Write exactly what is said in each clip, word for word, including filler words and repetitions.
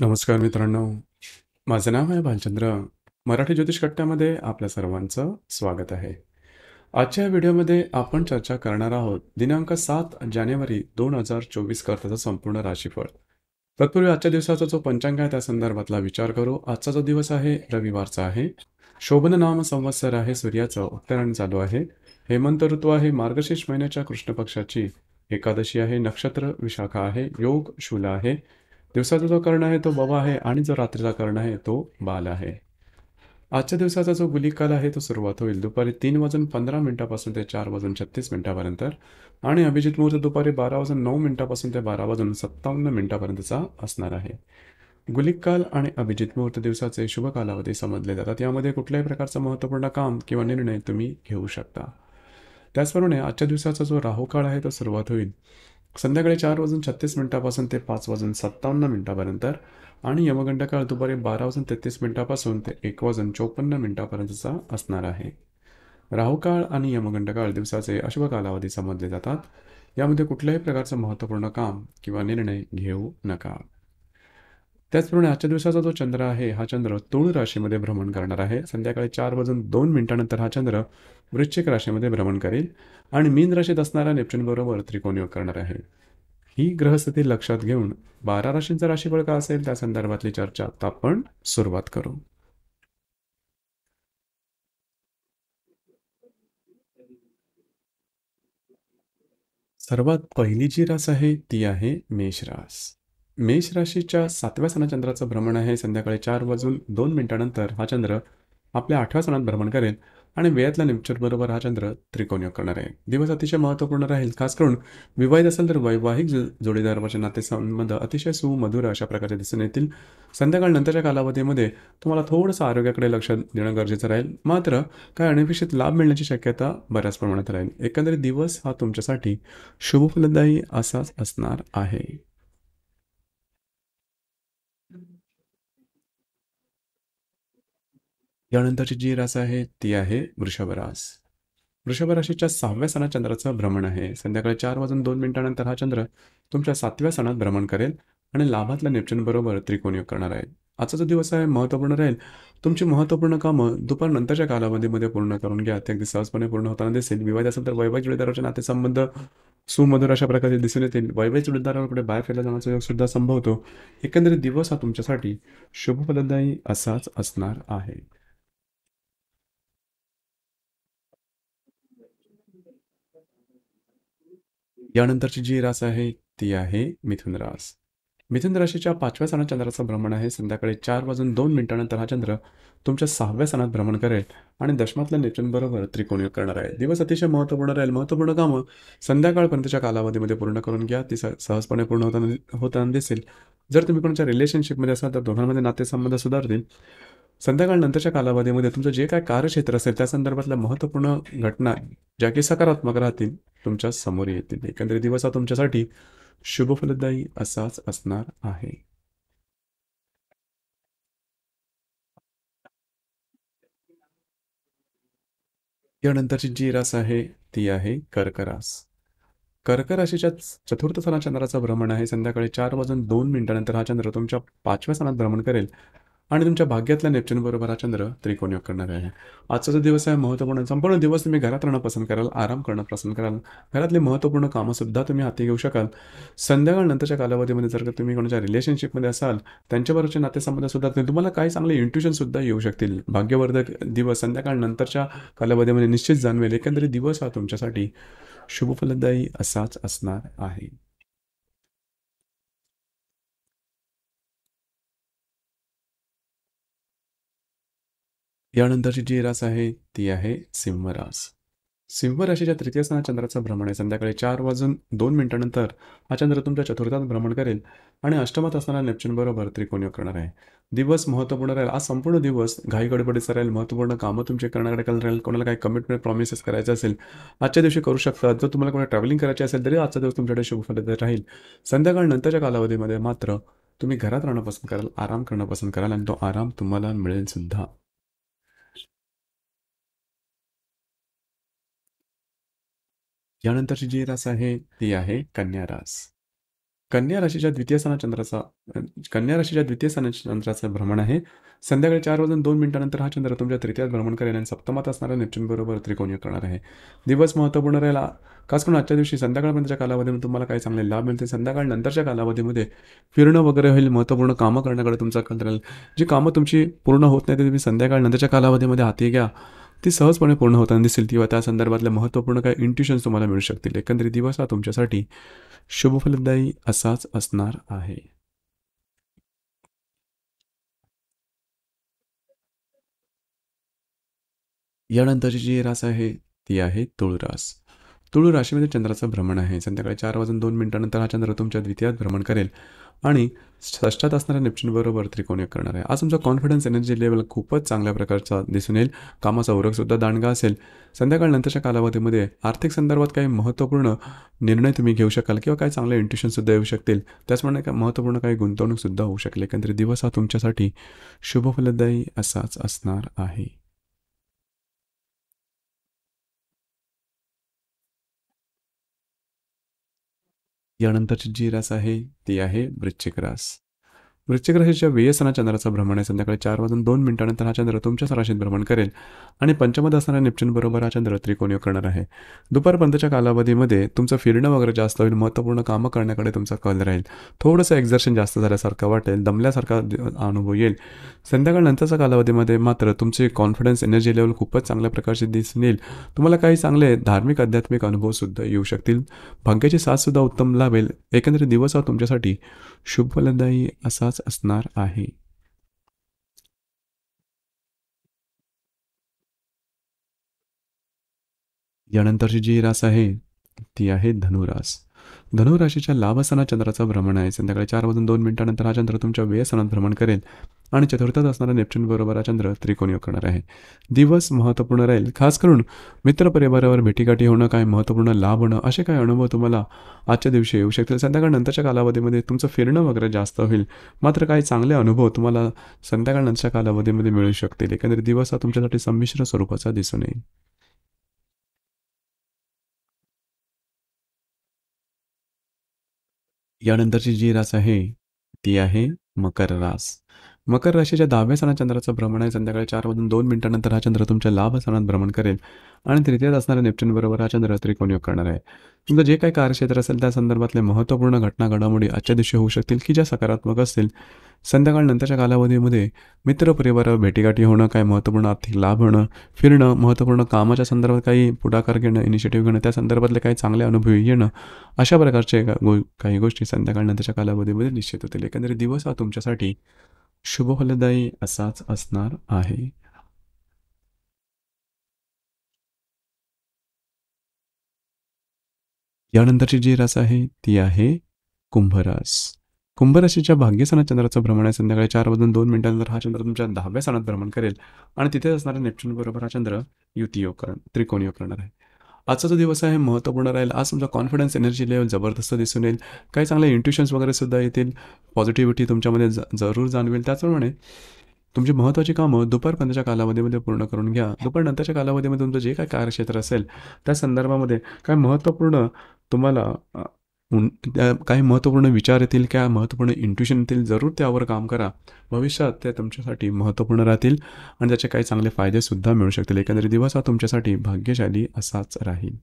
नमस्कार मित्रांनो, माझं नाव आहे भालचंद्र. मराठी ज्योतिष कट्ट्यामध्ये आपल्या सर्वांचं स्वागत आहे. आजच्या व्हिडिओमध्ये आपण चर्चा करणार आहोत दिनांक सात जानेवारी दोन हजार चोवीस करताचं संपूर्ण राशीफळ. तत्पूर्वी आजच्या दिवसाचा जो पंचांग आहे त्या संदर्भातला विचार करू. आजचा जो दिवस आहे रविवारचा आहे. शोभन नाम संवत्सर आहे. सूर्याचं उत्तरायण चालू आहे. हेमंत ऋतू आहे. मार्गशीर्ष महिन्याच्या कृष्ण पक्षाची एकादशी आहे. नक्षत्र विशाखा आहे. योग शूल आहे. दिवसाचा जो कर्ण आहे तो बवा आहे आणि जो रात्रीचा कर्ण आहे तो बाल आहे. आजच्या दिवसाचा जो गुलिक काल आहे तो सुरुवात होईल दुपारी तीन वाजून पंधरा मिनिटापासून ते चार वाजून छत्तीस मिनिटापर्यंत आणि अभिजित मुहूर्त दुपारी बारा वाजून नऊ मिनिटापासून ते बारा वाजून सत्तावन्न मिनिटापर्यंतचा असणार आहे. गुलिक काल आणि अभिजित मुहूर्त दिवसाचे शुभ कालावधी समजले जातात. यामध्ये कुठल्याही प्रकारचं महत्त्वपूर्ण काम किंवा निर्णय तुम्ही घेऊ शकता. त्याचप्रमाणे आजच्या दिवसाचा जो राहू काळ आहे तो सुरुवात होईल संध्याकाळी चार वाजून छत्तीस मिनिटापासून ते पाच वाजून सत्तावन्न मिनिटापर्यंत आणि यमगंड काळ दुपारी बारा वाजून तेहतीस मिनिटापासून ते एक वाजून चोपन्न मिनिटापर्यंतचा असणार आहे. राहू काळ आणि यमगंड काळ दिवसाचे अशुभ कालावधी समजले जातात. यामध्ये कुठल्याही प्रकारचं महत्त्वपूर्ण काम किंवा निर्णय घेऊ नका. त्याचप्रमाणे आजच्या दिवसाचा जो चंद्र आहे हा चंद्र तुळ राशीमध्ये भ्रमण करणार आहे. संध्याकाळी चार वाजून दोन मिनिटानंतर हा चंद्र वृश्चिक राशीमध्ये भ्रमण करेल आणि मीन राशीत असणाऱ्या नेपच्यून बरोबर त्रिकोण योग करणार आहे. ही ग्रहस्थिती लक्षात घेऊन बारा राशींचा राशीफळ का असेल त्या संदर्भातली चर्चा आता आपण सुरुवात करू. सर्वात पहिली जी रास आहे ती आहे मेष रास. मेष राशीच्या सातव्या सणात चंद्राचं भ्रमण आहे. संध्याकाळी चार वाजून दोन मिनिटानंतर हा चंद्र आपल्या आठव्या सणात भ्रमण करेल आणि वेळातल्या नेपच्यून बरोबर हा चंद्र त्रिकोण योग करणार आहे. दिवस अतिशय महत्त्वपूर्ण राहील. खास करून विवाहित असेल तर वैवाहिक जोडीदाराचे नातेसंबंध अतिशय सुमधुर अशा प्रकारे दिसून येतील. संध्याकाळ नंतरच्या कालावधीमध्ये तुम्हाला थोडंसं आरोग्याकडे लक्ष देणं गरजेचं राहील. मात्र काय अनपेक्षित लाभ मिळण्याची शक्यता बऱ्याच प्रमाणात राहील. एकंदरीत दिवस हा तुमच्यासाठी शुभफलदायी असाच असणार आहे. यानंतरची जी रास आहे ती आहे वृषभ रास. वृषभ राशीच्या सहाव्या सणात चंद्राचं भ्रमण आहे. संध्याकाळी चार वाजून दोन मिनिटानंतर हा चंद्र तुमच्या सातव्या सणात भ्रमण करेल आणि लाभातल्या नेपच्यून बरोबर त्रिकोण योग करणार आहे. आजचा जो दिवस आहे महत्त्वपूर्ण राहील. तुमची महत्त्वपूर्ण कामं दुपार नंतरच्या कालावधीमध्ये पूर्ण करून घ्या. ते अगदी सहजपणे पूर्ण होताना दिसेल. विवाहित असेल तर वैवाहिक जोडीदाराचे नातेसंबंध सुमधुर अशा प्रकारे दिसून येतील. वैवाहिक जोडीदाराकडे बाहेर फिरला जाण्याचा योग सुद्धा संभवतो. एकंदरीत दिवस हा तुमच्यासाठी शुभफलदायी असाच असणार आहे. यानंतरची जी रास आहे ती आहे मिथुन रास. मिथुन राशीच्या पाचव्या सणात चंद्राचं भ्रमण आहे. संध्याकाळी चार वाजून दोन मिनिटानंतर हा चंद्र तुमच्या सहाव्या सणात भ्रमण करेल आणि दशमातल्या नेपच्यून बरोबर त्रिकोण योग करणार आहे. दिवस अतिशय महत्त्वपूर्ण राहील. महत्त्वपूर्ण कामं संध्याकाळपर्यंतच्या कालावधीमध्ये पूर्ण करून घ्या. ती सहजपणे पूर्ण होताना होताना दिसेल. जर तुम्ही कोणाच्या रिलेशनशिपमध्ये असाल तर दोघांमध्ये नातेसंबंध सुधारतील. संध्याकाळ नंतरच्या कालावधीमध्ये तुमचं जे काय कार्यक्षेत्र असेल त्या संदर्भातल्या महत्त्वपूर्ण घटना ज्या की सकारात्मक राहतील तुमच्या समोर येतील. एकंदरीत दिवस हा तुमच्यासाठी शुभफलदायी असाच असणार आहे. यानंतरची जी रास आहे ती आहे कर्क रास. कर्क राशीच्या चतुर्थ सणात चंद्राचं भ्रमण आहे. संध्याकाळी चार वाजून दोन मिनिटानंतर हा चंद्र तुमच्या पाचव्या सणात भ्रमण करेल आणि तुमच्या भाग्यातल्या नेपच्यून बरोबर हा चंद्र त्रिकोण योग करणार आहे. आजचा जो दिवस आहे महत्त्वपूर्ण. संपूर्ण दिवस तुम्ही घरात राहणं पसंत कराल, आराम करणं पसंत कराल. घरातली महत्त्वपूर्ण कामंसुद्धा तुम्ही हाती घेऊ शकाल. संध्याकाळ नंतरच्या कालावधीमध्ये जर का तुम्ही कोणाच्या रिलेशनशिपमध्ये असाल त्यांच्याबरोबरचे नातेसंबंध सुद्धा तुम्हाला काही चांगले इंट्युशनसुद्धा येऊ शकतील. भाग्यवर्धक दिवस संध्याकाळ नंतरच्या कालावधीमध्ये निश्चित जाणवेल. एकंदरीत दिवस हा तुमच्यासाठी शुभफलदायी असाच असणार आहे. यानंतरची जी रास आहे ती आहे सिंह रास. सिंह राशीच्या तृतीय स्थानात चंद्राचं भ्रमण आहे. संध्याकाळी चार वाजून दोन मिनिटानंतर हा चंद्र तुमच्या चतुर्थात भ्रमण करेल आणि अष्टमात असणाऱ्या नेपच्यून बरोबर त्रिकोण योग करणार आहे. दिवस महत्त्वपूर्ण राहील. आज संपूर्ण दिवस घाई गडबडीचा राहील. महत्त्वपूर्ण कामं तुमचे करण्याकडे राहील. कोणाला काही कमिटमेंट प्रॉमिसेस करायचे असेल आजच्या दिवशी करू शकता. जर तुम्हाला कोणा ट्रॅव्हलिंग करायची असेल तरी आजचा दिवस तुमच्याकडे शुभफलदायी राहील. संध्याकाळ नंतरच्या कालावधीमध्ये मात्र तुम्ही घरात राहणं पसंत कराल, आराम करणं पसंत कराल आणि तो आराम तुम्हाला मिळेल सुद्धा. यानंतरची जी रास आहे ती आहे कन्या रास. कन्या राशीच्या द्वितीय स्थानात चंद्राचा अ, कन्या राशीच्या द्वितीय स्थानात चंद्राचं भ्रमण आहे. संध्याकाळी चार वाजून दोन मिनिटानंतर हा चंद्र तुमच्या तृतीयात भ्रमण करेल आणि सप्तमात असणाऱ्या नेपच्यून बरोबर त्रिकोणीय करणार आहे. दिवस महत्त्वपूर्ण राहील. आ- खास करून आजच्या दिवशी संध्याकाळपर्यंतच्या कालावधीमध्ये तुम्हाला काही चांगले लाभ मिळतील. संध्याकाळ नंतरच्या कालावधीमध्ये फिरणं वगैरे होईल. महत्त्वपूर्ण कामं करण्याकडे तुमचा कल राहील. जी कामं तुमची पूर्ण होत नाही ते तुम्ही संध्याकाळ नंतरच्या कालावधीमध्ये हाती घ्या. ती सहजपणे पूर्ण होताना दिसतील किंवा त्या संदर्भातल्या महत्त्वपूर्ण काही इंट्युशन्स तुम्हाला मिळू शकतील. एकंदरीत दिवस हा तुमच्यासाठी शुभफलदायी असाच असणार आहे. यानंतरची जी रास आहे ती आहे तुळ रास. तुळ राशीमध्ये चंद्राचं भ्रमण आहे. संध्याकाळी चार वाजून दोन मिनिटानंतर हा चंद्र तुमच्या द्वितीयात भ्रमण करेल आणि षष्ठात असणाऱ्या नेपच्यून बरोबर त्रिकोणीय करणार आहे. आज तुमचा कॉन्फिडन्स एनर्जी लेवल खूपच चांगल्या प्रकारचा दिसून येईल. कामाचा उरकसुद्धा दांडगा असेल. संध्याकाळ नंतरच्या कालावधीमध्ये आर्थिक संदर्भात काही महत्त्वपूर्ण निर्णय तुम्ही घेऊ शकाल किंवा काही चांगले इंट्युशनसुद्धा येऊ शकतील. त्याचप्रमाणे काही महत्त्वपूर्ण काही गुंतवणूकसुद्धा होऊ शकेल. एकंदरीत दिवस हा तुमच्यासाठी शुभफलदायी असाच असणार आहे. यानंतरची जी रास आहे ती आहे वृश्चिक रास. वृश्चिक राशीच्या व्ययसना चंद्राचा भ्रमण आहे. संध्याकाळी चार वाजून दोन मिनिटानंतर हा चंद्र तुमच्याच राशीत भ्रमण करेल आणि पंचमात असणाऱ्या नेपच्यून बरोबर हा चंद्र त्रिकोणीय करणार आहे. दुपारपर्यंतच्या कालावधीमध्ये तुमचं फिरणं वगैरे जास्त होईल. महत्त्वपूर्ण कामं करण्याकडे तुमचा कल राहील. थोडंसं एक्झर्शन जास्त झाल्यासारखं वाटेल. दमल्यासारखा द- अनुभव येईल. संध्याकाळ नंतरच्या कालावधीमध्ये मात्र तुमचे कॉन्फिडन्स एनर्जी लेवल खूपच चांगल्या प्रकारचे दिसून येईल. तुम्हाला काही चांगले धार्मिक आध्यात्मिक अनुभवसुद्धा येऊ शकतील. भाग्याची साथसुद्धा उत्तम लाभेल. एकंदरीत दिवस हा तुमच्यासाठी शुभफलदायी असाच असणार आहे. यानंतरची जी रास आहे ती आहे धनुरास. धनुराशीच्या लाभस्थानात चंद्राचा भ्रमण आहे. संध्याकाळी चार वाजून दोन मिनिटानंतर हा चंद्र तुमच्या व्ययस्थानात भ्रमण करेल आणि चतुर्थात असणारा नेपच्यून बरोबर हा चंद्र त्रिकोणीय करणार आहे. दिवस महत्त्वपूर्ण राहील. खास करून मित्रपरिवारावर भेटीगाठी होणं, काही महत्त्वपूर्ण लाभ होणं, असे काही अनुभव तुम्हाला आजच्या दिवशी येऊ शकतील. संध्याकाळ नंतरच्या कालावधीमध्ये तुमचं फिरणं वगैरे जास्त होईल. मात्र काही चांगले अनुभव तुम्हाला संध्याकाळ नंतरच्या कालावधीमध्ये मिळू शकतील. एकंदरीत दिवस हा तुमच्यासाठी संमिश्र स्वरूपाचा दिसून येईल. यानंतरची जी रास आहे ती आहे मकर रास. मकर राशीच्या दहाव्या स्थानात चंद्राचं भ्रमण आहे. संध्याकाळी चार वाजून दोन मिनिटानंतर हा चंद्र तुमच्या लाभ स्थानात भ्रमण करेल आणि तृतीयात असणाऱ्या नेपच्यून बरोबर हा चंद्र त्रिकोणयोग करणार आहे. तुमचं जे काही कार्यक्षेत्र असेल त्या संदर्भातले महत्त्वपूर्ण घटना घडामोडी आजच्या दिवशी होऊ शकतील की ज्या सकारात्मक असतील. संध्याकाळ नंतरच्या कालावधीमध्ये मित्रपरिवारावर भेटीगाठी होणं, काही महत्त्वपूर्ण आर्थिक लाभ होणं, फिरणं, महत्त्वपूर्ण कामाच्या संदर्भात काही पुढाकार घेणं, इनिशिएटिव्ह घेणं, त्या संदर्भातले काही चांगले अनुभव येणं, अशा प्रकारचे का- गो काही गोष्टी संध्याकाळ नंतरच्या कालावधीमध्ये निश्चित होतील. एकंदरीत दिवस हा तुमच्यासाठी शुभफलदायी असाच असणार आहे. यानंतरची जी रास आहे ती आहे कुंभरास. कुंभराशीच्या भाग्यस्थानात चंद्राचं भ्रमण आहे. संध्याकाळी चार वाजून दोन मिनिटांनंतर हा चंद्र तुमच्या दहाव्या स्थानात भ्रमण करेल आणि तिथे असणाऱ्या नेपच्यून बरोबर हा चंद्र युतियोग कर त्रिकोणीयोग करणार आहे. आजचा जो दिवस आहे महत्त्वपूर्ण राहील. आज तुमचा कॉन्फिडन्स एनर्जी लेवल जबरदस्त दिसून येईल. काही चांगले इंट्युशन्स वगैरे सुद्धा येतील. पॉझिटिव्हिटी तुमच्यामध्ये ज जरूर जाणवेल. त्याचप्रमाणे तुमची महत्त्वाची कामं दुपारपर्यंतच्या कालावधीमध्ये पूर्ण करून घ्या. दुपारनंतरच्या कालावधीमध्ये तुमचं जे काही कार्यक्षेत्र असेल त्या संदर्भामध्ये काही महत्त्वपूर्ण तुम्हाला अ, उन त्या काही महत्त्वपूर्ण विचार येतील, काय महत्त्वपूर्ण इंट्युशन येतील. जरूर त्यावर काम करा. भविष्यात ते तुमच्यासाठी महत्त्वपूर्ण राहतील आणि त्याचे काही चांगले फायदेसुद्धा मिळू शकतील. एकंदरीत दिवस हा तुमच्यासाठी भाग्यशाली असाच राहील.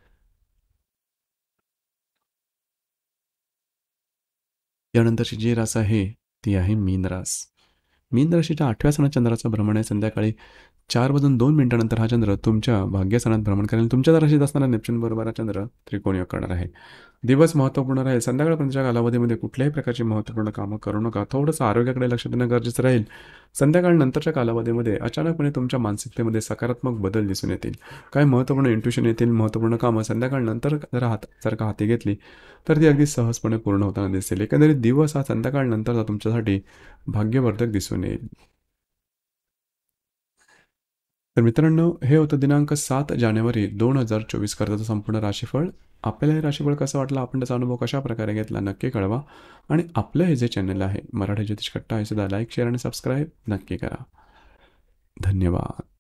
यानंतरची जी रास आहे ती आहे मीन रास. मीन राशीच्या आठव्या सणात चंद्राचं भ्रमण आहे. संध्याकाळी चार वाजून दोन मिनिटानंतर हा चंद्र तुमच्या भाग्यस्थानात भ्रमण करेल. तुमच्या राशीत असणारा नेपच्यून बरोबर हा चंद्र त्रिकोणीय करणार आहे. दिवस महत्त्वपूर्ण राहील. संध्याकाळपर्यंतच्या कालावधीमध्ये कुठल्याही प्रकारची महत्त्वपूर्ण कामं करू नका. थोडंसं आरोग्याकडे लक्ष देणं गरजेचं राहील. संध्याकाळ नंतरच्या कालावधीमध्ये अचानकपणे तुमच्या मानसिकतेमध्ये सकारात्मक बदल दिसून येतील. काही महत्त्वपूर्ण इंट्युशन येतील. महत्त्वपूर्ण कामं संध्याकाळ नंतर जर हात जर का हाती घेतली तर ती अगदी सहजपणे पूर्ण होताना दिसेल. एकंदरीत दिवस हा संध्याकाळ नंतरचा तुमच्यासाठी भाग्यवर्धक दिसून येईल. तर मित्रांनो, हे होतं दिनांक सात जानेवारी दोन हजार चोवीस करताचं संपूर्ण राशीफळ. आपल्याला हे राशीफळ कसं वाटलं, आपण त्याचा अनुभव कशा प्रकारे घेतला नक्की कळवा आणि आपलं हे जे चॅनल आहे मराठी ज्योतिष कट्टा हे सुद्धा लाईक शेअर आणि सबस्क्राईब नक्की करा. धन्यवाद.